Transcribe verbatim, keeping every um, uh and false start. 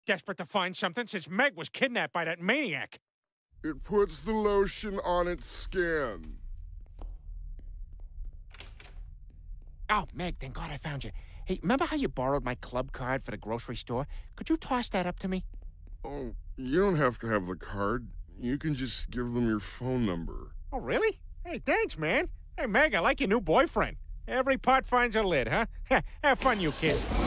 Desperate to find something since Meg was kidnapped by that maniac. It puts the lotion on its skin. Oh, Meg, thank God I found you. Hey, remember how you borrowed my club card for the grocery store? Could you toss that up to me? Oh, you don't have to have the card. You can just give them your phone number. Oh, really? Hey, thanks, man. Hey, Meg, I like your new boyfriend. Every pot finds a lid, huh? Have fun, you kids.